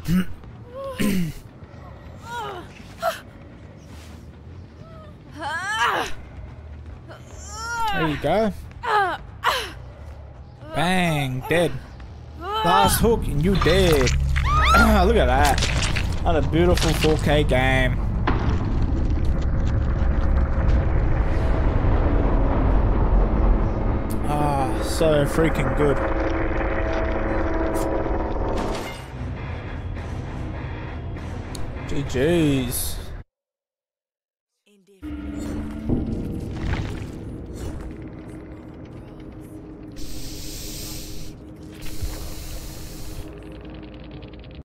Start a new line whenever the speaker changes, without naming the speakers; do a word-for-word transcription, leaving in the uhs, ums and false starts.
There you go. Bang, dead. Last hook and you dead. Look at that. What a beautiful four K game. Ah, so freaking good. G G's.